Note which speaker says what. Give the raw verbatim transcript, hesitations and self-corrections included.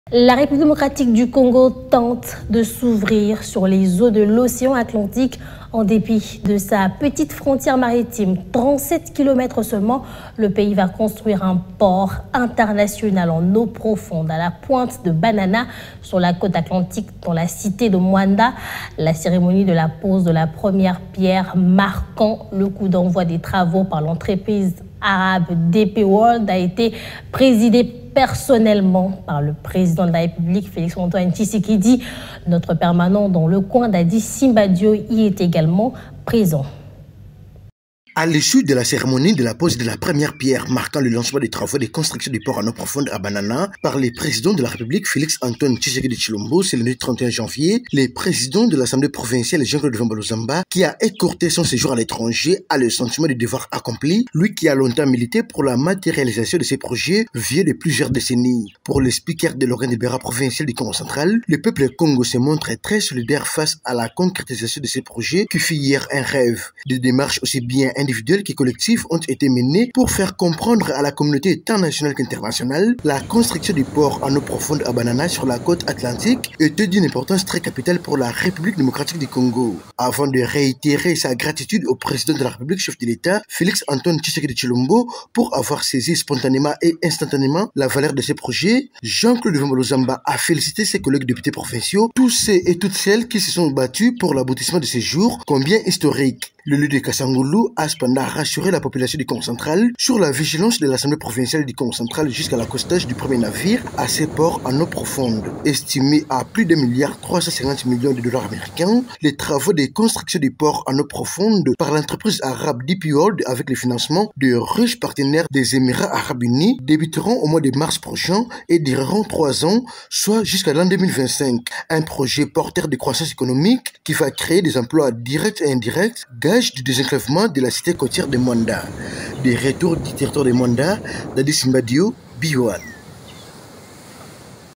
Speaker 1: La République démocratique du Congo tente de s'ouvrir sur les eaux de l'océan Atlantique en dépit de sa petite frontière maritime. trente-sept kilomètres seulement, le pays va construire un port international en eau profonde à la pointe de Banana sur la côte atlantique dans la cité de Mwanda. La cérémonie de la pose de la première pierre marquant le coup d'envoi des travaux par l'entreprise arabe D P World a été présidée personnellement par le président de la République, Félix-Antoine Tshisekedi. Notre permanent dans le coin d'Adi Simbadio y est également présent.
Speaker 2: À l'issue de la cérémonie de la pose de la première pierre marquant le lancement des travaux de construction du port en eau profonde à Banana par les présidents de la République Félix-Antoine Tshisekedi Tshilombo, c'est le lundi trente et un janvier, le président de l'Assemblée provinciale Jean-Claude Vambalozamba, qui a écourté son séjour à l'étranger, a le sentiment du devoir accompli, lui qui a longtemps milité pour la matérialisation de ses projets vieux de plusieurs décennies. Pour le speaker de l'organe libéral provincial du Congo central, le peuple Congo se montre très solidaire face à la concrétisation de ces projets qui fut hier un rêve. Des démarches aussi bien individuels que collectifs ont été menés pour faire comprendre à la communauté tant nationale qu'internationale la construction du port en eau profonde à Banana sur la côte atlantique était d'une importance très capitale pour la République démocratique du Congo. Avant de réitérer sa gratitude au président de la République, chef de l'État, Félix-Antoine Tshisekedi Tshilombo, pour avoir saisi spontanément et instantanément la valeur de ces projets, Jean-Claude Vambalozamba a félicité ses collègues députés provinciaux, tous ceux et toutes celles qui se sont battus pour l'aboutissement de ces jours, combien historiques. Le lieu de Kassangoulou a cependant rassuré la population du Congo central sur la vigilance de l'Assemblée provinciale du Congo central jusqu'à l'accostage du premier navire à ces ports en eau profonde. Estimé à plus d'un milliard trois cent cinquante millions de dollars américains, les travaux de construction du port en eau profonde par l'entreprise arabe D P World avec le financement de riches partenaires des Émirats arabes unis débuteront au mois de mars prochain et dureront trois ans, soit jusqu'à l'an deux mille vingt-cinq. Un projet porteur de croissance économique qui va créer des emplois directs et indirects, du désenclavement de la cité côtière de Mwanda. Des retours du territoire de Mwanda, d'Adi Simbadio, B un.